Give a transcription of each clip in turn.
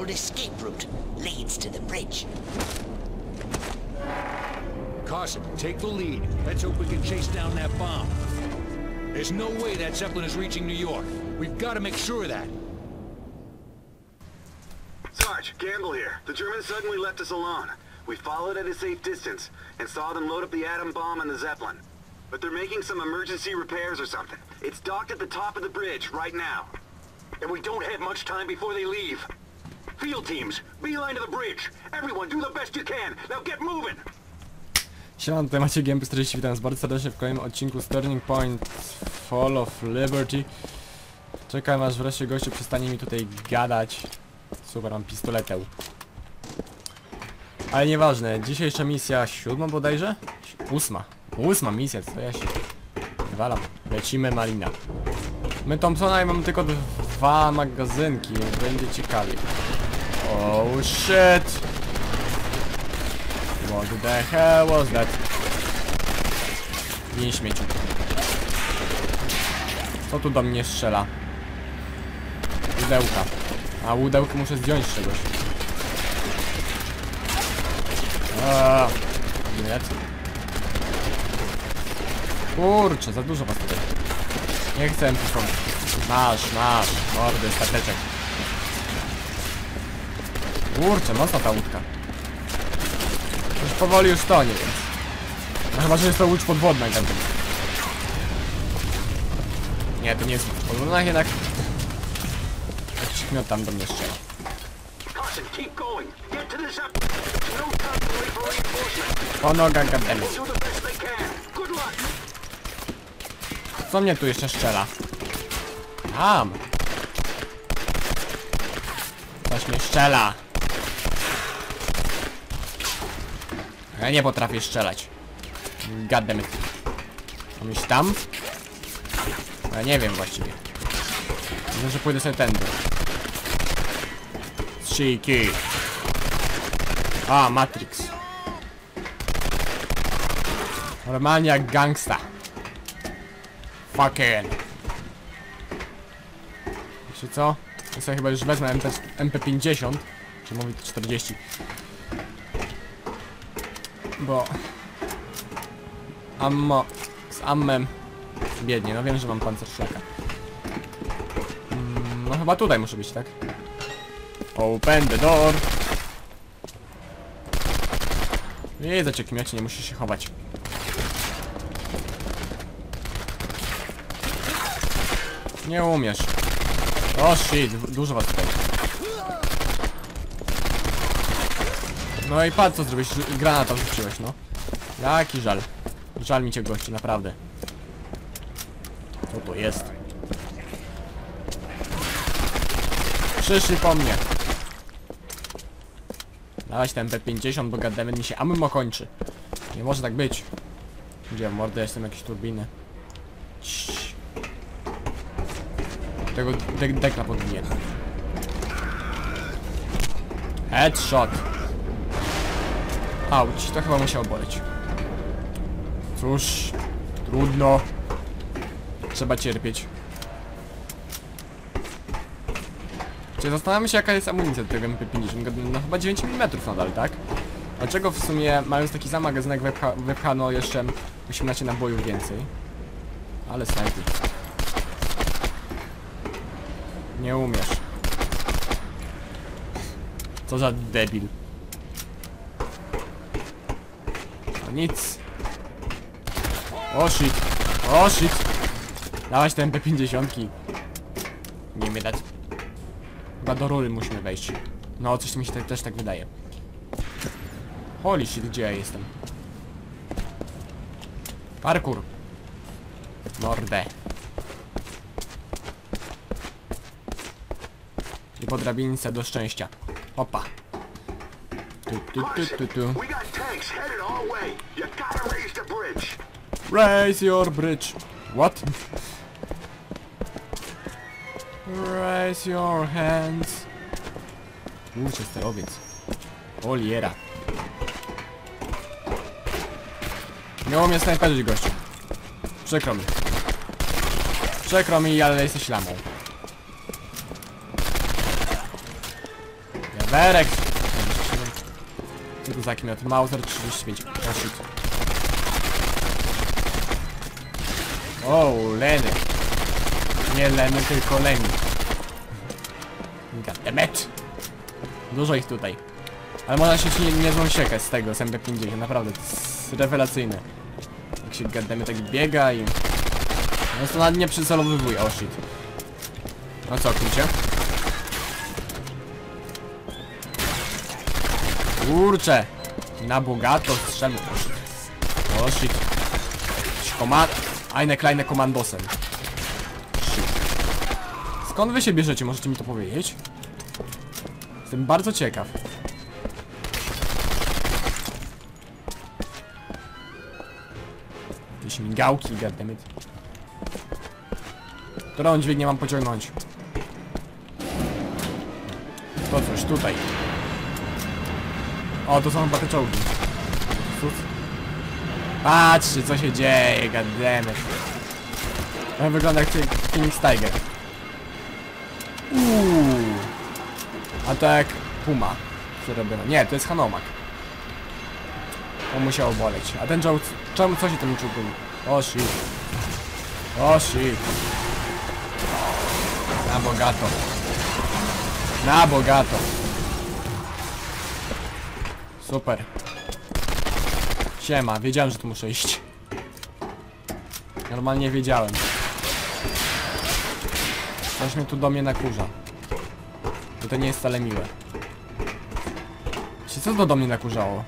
underground escape route leads to the bridge. Carson, take the lead. Let's hope we can chase down that bomb. There's no way that Zeppelin is reaching New York. We've got to make sure of that. Sarge, Gamble here. The Germans suddenly left us alone. We followed at a safe distance and saw them load up the atom bomb on the Zeppelin. But they're making some emergency repairs or something. It's docked at the top of the bridge right now. And we don't have much time before they leave. Field teams, beeline to the bridge. Everyone, do the best you can. Now get moving! Siema, tutaj macie Gameplay 40, witam was bardzo serdecznie w kolejnym odcinku z Turning Point Fall of Liberty. Czekam aż wreszcie gościu przestanie mi tutaj gadać. Super, mam pistoletę. Ale nieważne, dzisiejsza misja 7 bodajże? 8 misja, co ja się walam. Lecimy malina. My Thompsona i mamy tylko 2 magazynki, więc będzie ciekawie. Oh shit! What the hell was that? Nie śmieciu. Co tu do mnie strzela? Łudełka. A łudełkę muszę zdjąć z czegoś. Nie. Kurczę, za dużo was tutaj. Nie chcę tu. Masz, mordy, stateczek. Kurczę, mocna ta łódka. Już powoli już tonie, więc... No chyba, że jest to łódź podwodna i tamten. Nie, to nie jest łódź podwodna, jednak... Jakiś kmiot tam do mnie strzela. Po nogach, gademy. Co mnie tu jeszcze strzela? Tam! Coś mnie strzela. Ja nie potrafię strzelać. Goddammit. Mam iść tam? Ja nie wiem właściwie. Myślę, że pójdę sobie tędy. Cheeky. A, Matrix. Normalnie jak gangsta. Fucking. Wiecie co? Ja sobie chyba już wezmę MP50. Czy mówię 40. Bo... Ammo... Z ammem... Biednie, no wiem, że mam pancerszlaka. No chyba tutaj muszę być, tak? Open the door! Widzę cię, kmiocie, nie musisz się chować. Nie umiesz. O shit, dużo was tutaj. No i patrz co zrobiłeś, granata rzuciłeś, no. Jaki żal. Żal mi cię, gości, naprawdę. Co to jest? Przyszli po mnie. Dawać ten MP50, bo goddammit mi się ammo kończy. Nie może tak być. Gdzie w mordę jestem jakieś turbiny. Ciii. Tego dekla podbiję. Headshot. Auć, to chyba musiało boleć. Cóż, trudno. Trzeba cierpieć. Zastanawiam się, jaka jest amunicja do tego MP50. No chyba 9 mm nadal, tak? Dlaczego w sumie, mając taki sam magazynek, wypchano jeszcze 18 nabojów więcej? Ale snajpy. Nie umiesz. Co za debil. No nic. O shit. O shit. Dawać te MP50. Nie mnie dać. Chyba do rury musimy wejść. No coś mi się też tak wydaje. Holy shit, gdzie ja jestem? Parkour. Mordę. I po drabince do szczęścia. Opa. Raise your bridge. What? Raise your hands. Sterowiec. Oliera. Nie umiem snajperzyć, gościu. Przykro mi. Przykro mi, ale jesteś lamą. Werek. 27. Co to za kmiot? Mauser 35. O shit. O, Leny. Nie Leny, tylko Leny. Goddammit. Dużo ich tutaj. Ale można się niezłą siekę z tego, z MP50, naprawdę, to jest rewelacyjne. Jak się goddammit tak biega i... No to nawet nie przycelowywuje, oh shit. No co, kurczę? Kurczę! Na bogato strzelmy, oh shit. Oh shit. Eine kleine Kommandosem. Shit. Skąd wy się bierzecie? Możecie mi to powiedzieć? Jestem bardzo ciekaw. Jakieś migałki, goddammit. Którą dźwignię mam pociągnąć? To coś tutaj. O, to są chyba te czołgi. Patrzcie, co się dzieje, goddammit. To wygląda jak Phoenix Tiger. A to jak Puma, co robiono. Nie, to jest Hanomag. To musiało boleć. A ten czołg, czemu, co się tym czołguje? O shit. O shit. Na bogato. Na bogato. Super. Siema, wiedziałem, że tu muszę iść. Normalnie wiedziałem. Coś mnie tu do mnie nakurza. Bo to nie jest wcale miłe. Co to do mnie nakurzało?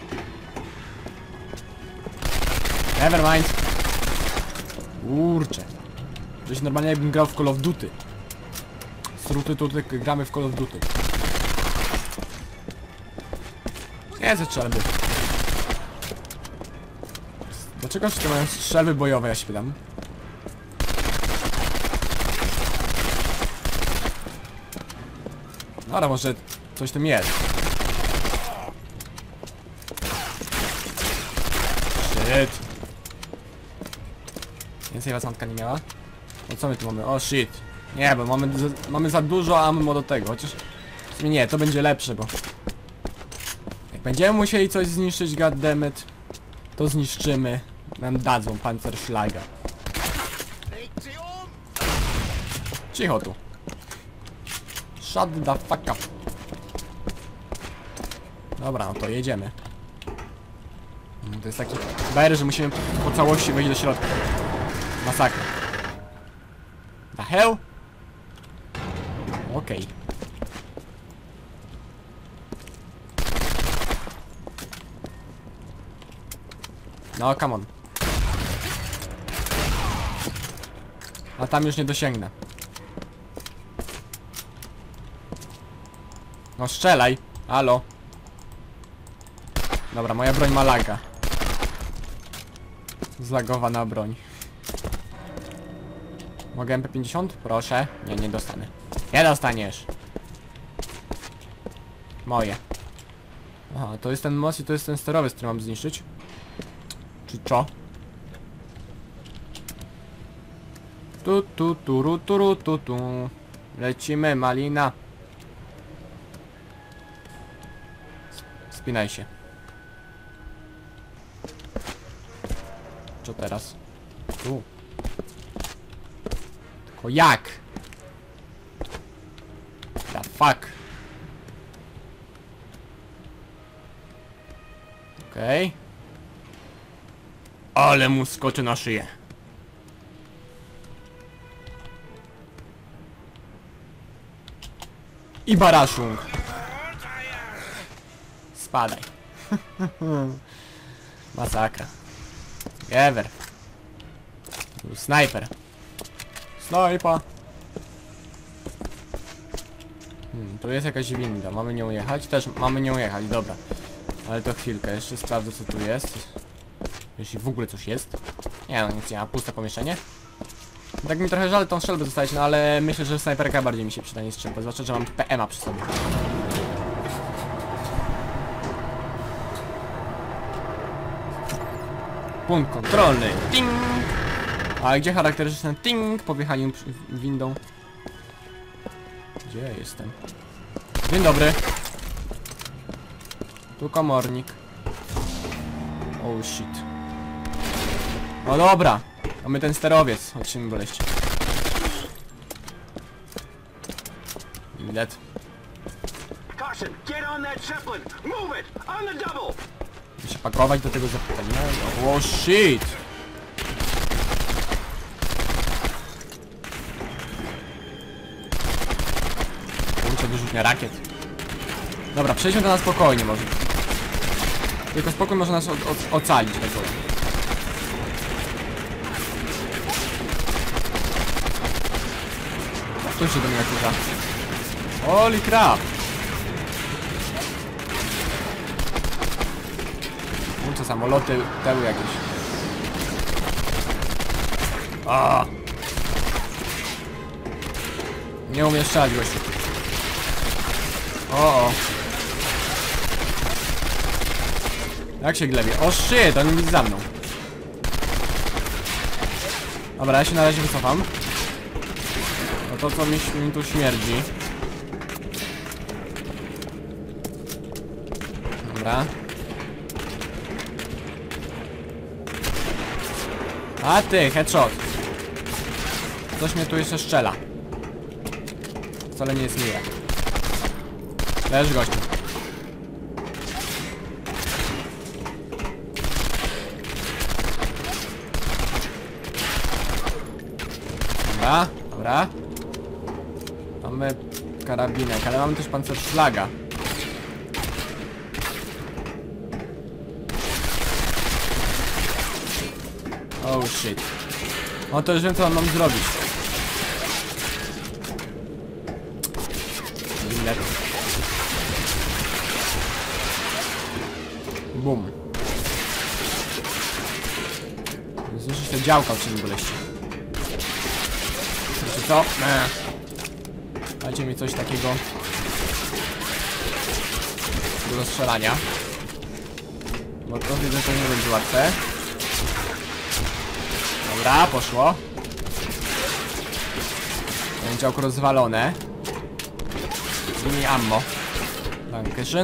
Nevermind. Kurczę. Przecież normalnie jakbym grał w Call of Duty. Struty tutaj gramy w Call of Duty. Nie, ze strzelby. Dlaczego wszyscy mają strzelby bojowe, ja się pytam? No ale może coś tym jest. Shit. Więcej lasantka nie miała? No co my tu mamy? O shit. Nie, bo mamy za dużo ammo do tego, chociaż... W sumie nie, to będzie lepsze, bo... Jak będziemy musieli coś zniszczyć, goddammit, to zniszczymy. Nam dadzą Panzerschlaga. Cicho tu. Shut the fuck up. Dobra, no to jedziemy. To jest taki bajer, że musimy po całości wejść do środka. Masakra. The hell? Okej. No, come on. A tam już nie dosięgnę. No strzelaj. Halo. Dobra, moja broń ma laga. Zlagowana broń. Mogę MP50? Proszę. Nie, nie dostanę. Nie dostaniesz. Moje. Aha, to jest ten most i to jest ten sterowiec, który mam zniszczyć. Czy co? Tu. Lecimy, malina. Spinaj się. Co teraz? Tu. Tylko jak? The fuck? Okej. Ale mu skoczy na szyję. I baraszung. Spadaj. Masakra. Ever. Snajper. Snajpa. Tu jest jakaś winda. Mamy nią jechać? Też mamy nią jechać, dobra. Ale to chwilkę, jeszcze sprawdzę co tu jest. Jeśli w ogóle coś jest. Nie no, nic nie ma, puste pomieszczenie. Tak mi trochę żal tą strzelbę zostawić, no ale myślę, że snajperka bardziej mi się przyda niż strzelba. Zwłaszcza, że mam PM-a przy sobie. Punkt kontrolny. Ting! A gdzie charakterystyczny ting po wjechaniu windą? Gdzie ja jestem? Dzień dobry. Tu komornik. Oh shit. No dobra. Mamy ten sterowiec. Chodźcie mi boleście. Bilet. Caution, get on that Zeppelin! Move it! On the double! Muszę się pakować do tego zapytania. Oh shit! Kurczę, wyrzutnia rakiet. Dobra, przejdźmy to na spokojnie może. Tylko spokój może nas ocalić, tak powiem. Tu się do mnie nakurza. Holy crap! Co samoloty teły jakieś. A! Nie umiem strzelać, gościu. O. Jak się glebie? O shit, on widzi za mną. Dobra, ja się na razie wycofam. No to co mi tu śmierdzi. Dobra. A ty, headshot. Coś mnie tu jeszcze strzela. Wcale nie jest miłe. Leż gościu. Dobra, dobra. Mamy karabinek, ale mamy też pancerszlaga. Oh shit. No to już wiem, co mam zrobić. Bum. Zniszczyć te działka, o czym boleście. Wiecie co? Dajcie mi coś takiego do rozstrzelania. Bo to widzę, że to nie będzie łatwe. Dobra, poszło. Działko rozwalone. Mini ammo. Dankeschön.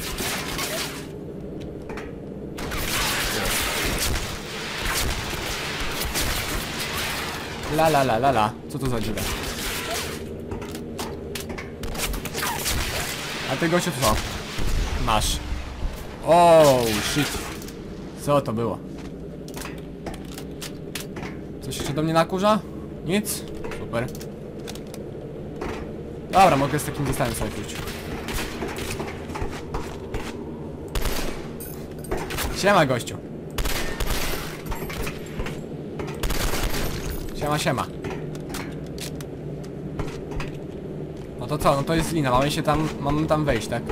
La. Co to za dziura? A ty gościu co? Masz. Oh shit. Co to było? Coś jeszcze do mnie nakurza? Nic? Super. Dobra, mogę z takim zestawem sobie pójść. Siema, gościu. Siema. No to co? No to jest lina. Mamy tam wejść, tak?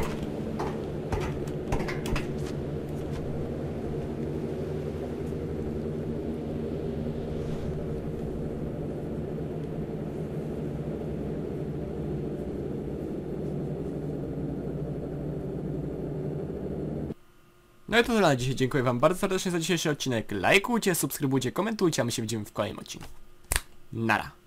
No i to tyle na dzisiaj. Dziękuję wam bardzo serdecznie za dzisiejszy odcinek. Lajkujcie, subskrybujcie, komentujcie, a my się widzimy w kolejnym odcinku. Nara.